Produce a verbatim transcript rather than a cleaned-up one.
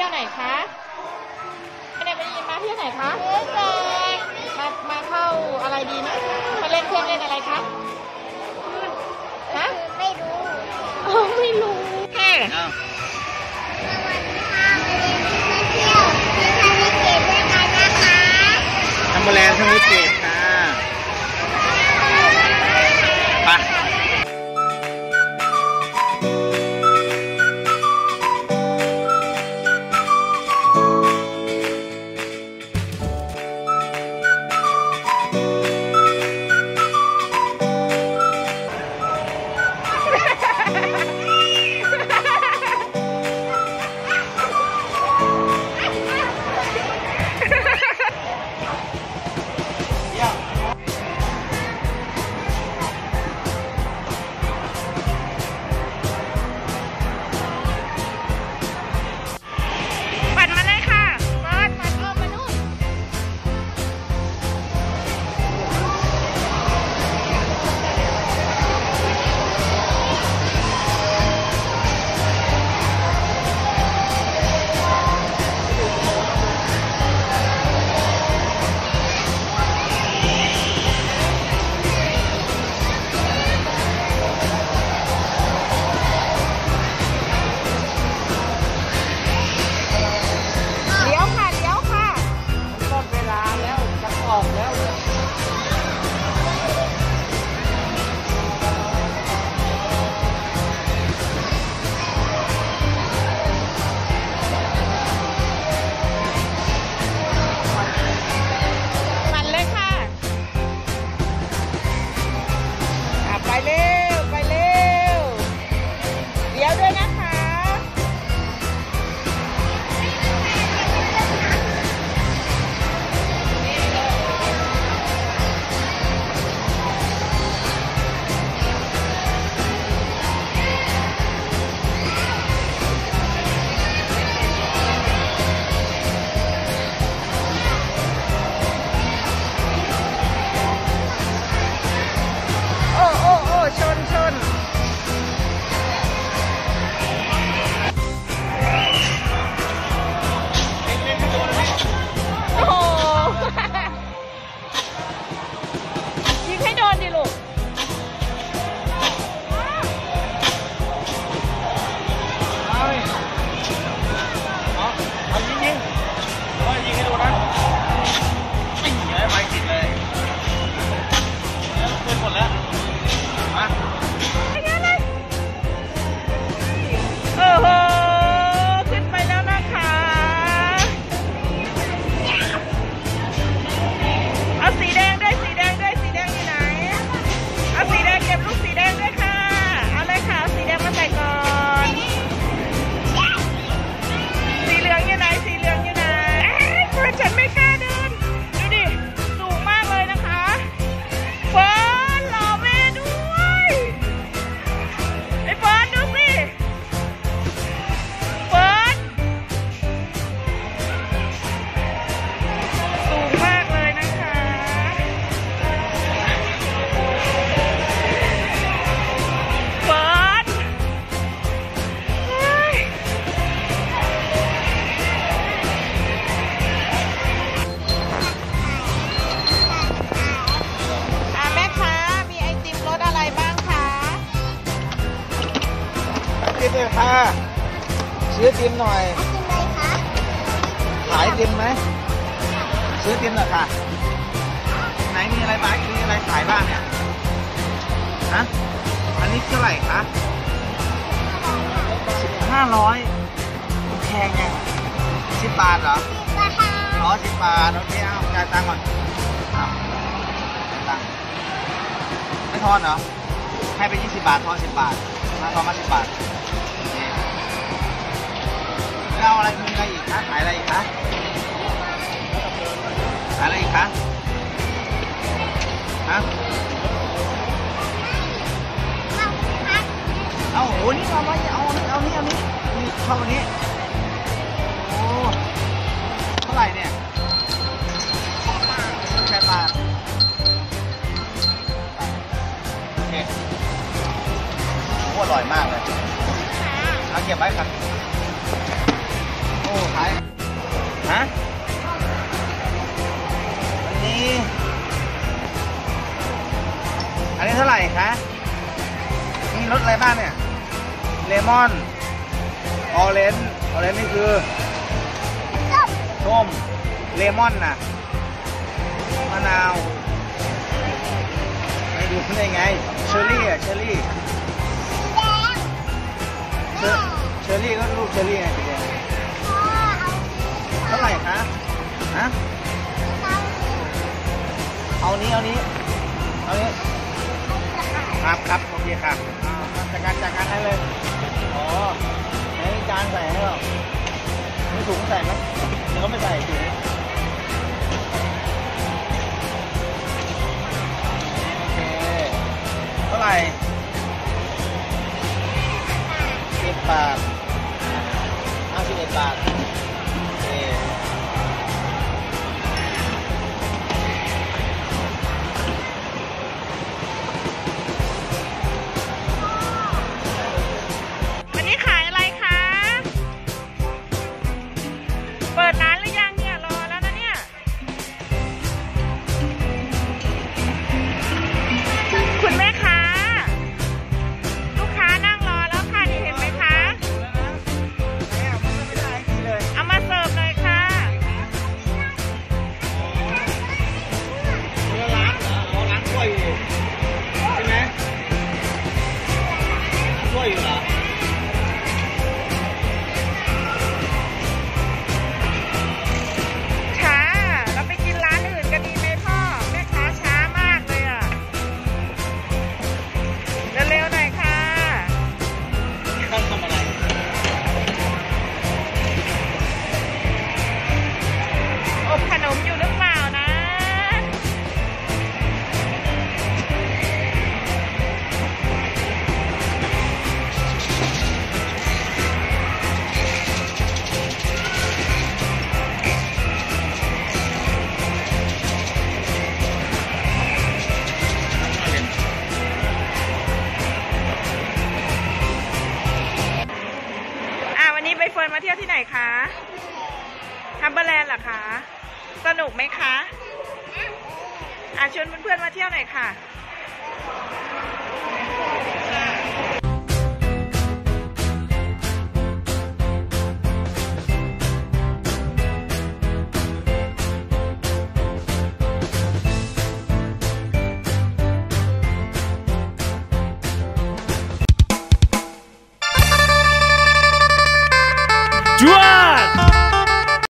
ยวไหนคะไม่ได้ไปยินมาเที่ยวไหนคะมามาเข้าอะไรดีนะมาเล่นเครื่องเล่นอะไรคะฮะไม่รู้อ๋อไม่รู้แค่ทำโบราณทำวิเศษค่ะไปเลยค่ะซื้อติมหน่อยขายติมไหมซื้อติมหน่อยค่ะไหนมีอะไรบ้างมีอะไรขายบ้างเนี่ยฮะอันนี้เท่าไหร่คะสิบห้าร้อยแพงไงสิบบาทเหรออ๋อสิบบาทโอเคเอาจ่ายตังค์ก่อนจ่ายตังค์ไม่ทอนเหรอให้ไปยี่สิบบาททอนสิบบาทมาทอนมาสิบบาทแล้วอะไรมีอะไรอีกคะขายอะไรอีกคะขายอะไรอีกคะฮะเอาโหนี่เอาไว้เอานี่เอานี่เอานี่นี่ชอบอันนี้โอ้เท่าไหร่เนี่ยแปดบาทโอเคโคตรอร่อยมากเลยเอาเก็บไว้ครับโอ้ขายมอนออเรนจ์ออเรนจ์นี่คือส้มเลมอนน่ะมะนาวไม่ดูได้ไงเชอร์รี่อะเชอร์รี่เชอร์เชอร์รี่ก็ลูกเชอร์รี่ไงสีแดงเท่าไหร่คะฮะเอานี้เอานี้เอานี้ครับครับโอเคครับจัดการจัดการให้เลยอ๋อไหนจานใส่ให้หรอไม่ถุงใส่ไหมเดี๋ยวก็ไม่ใส่ถุงโอเคเท่าไหร่สิบบาทเอาสิบเอ็ดบาทโอเควันนี้ขายอะไรคะ เปิดร้านหรือยังเนี่ย รอแล้วนะเนี่ย คุณแม่ค้าลูกค้านั่งรอแล้วค่ะนี่เห็นไหมคะ เอามาเสิร์ฟเลยค่ะเนื้อล้างเหรออ๋อล้างถ้วยอยู่ใช่ไหมล้างถ้วยอยู่เหรอช้า เราไปกินร้านอื่นกันดีไหมพ่อ แม่ค้าช้ามากเลยอ่ะ เร็วๆหน่อยค่ะต้องทำอะไรอบขนมอยู่หรือเปล่านะ อ่าวันนี้ใบเฟิร์นมาเที่ยวที่ไหนคะฮัมเบอร์แลนด์เหรอคะ สนุกไหมคะ อ่าชวนเพื่อนๆมาเที่ยวหน่อยค่ะจ้า